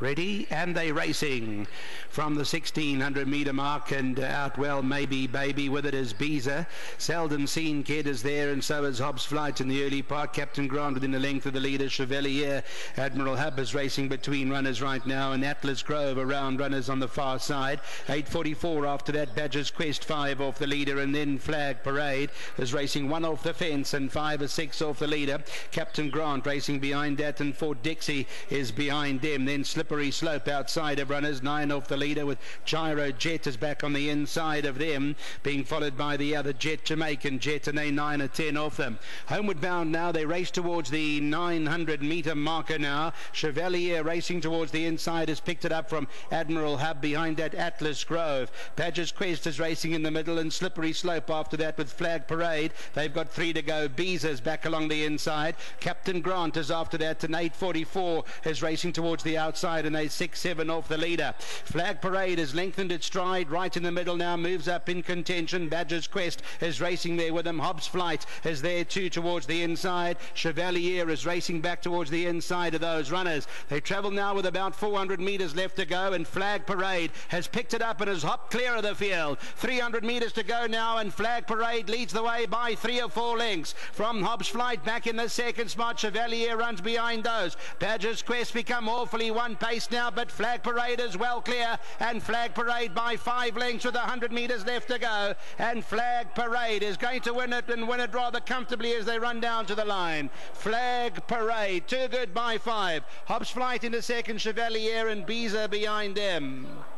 Ready, and they racing from the 1600 metre mark, and out well maybe Baby. With it is Beezer. Seldom Seen Kid is there, and so is Hobbs Flight in the early part. Captain Grant within the length of the leader. Chevalier. Admiral Hub is racing between runners right now, and Atlas Grove around runners on the far side. 8:44 after that. Badger's Quest 5 off the leader, and then Flag Parade is racing 1 off the fence and 5 or 6 off the leader. Captain Grant racing behind that, and Fort Dixie is behind them. Then Slippery Slope outside of runners, 9 off the leader, with Gyro Jet is back on the inside of them, being followed by the other Jet, Jamaican Jet, and they 9 or 10 off them. Homeward bound now, they race towards the 900 metre marker now. Chevalier racing towards the inside has picked it up from Admiral Hub. Behind that, Atlas Grove. Badger's Quest is racing in the middle, and Slippery Slope after that with Flag Parade. They've got 3 to go. Beezer's back along the inside. Captain Grant is after that, and 8:44 is racing towards the outside, and they 6-7 off the leader. Flag Parade has lengthened its stride right in the middle now, moves up in contention. Badger's Quest is racing there with them. Hobbs Flight is there too towards the inside. Chevalier is racing back towards the inside of those runners. They travel now with about 400 metres left to go, and Flag Parade has picked it up and has hopped clear of the field. 300 metres to go now, and Flag Parade leads the way by 3 or 4 lengths from Hobbs Flight. Back in the second spot, Chevalier runs behind those. Badger's Quest become awfully one pace now, but Flag Parade is well clear, and Flag Parade by 5 lengths with 100 metres left to go, and Flag Parade is going to win it, and win it rather comfortably as they run down to the line. Flag Parade, too good by 5. Hobbs Flight into second, Chevalier and Beezer behind them.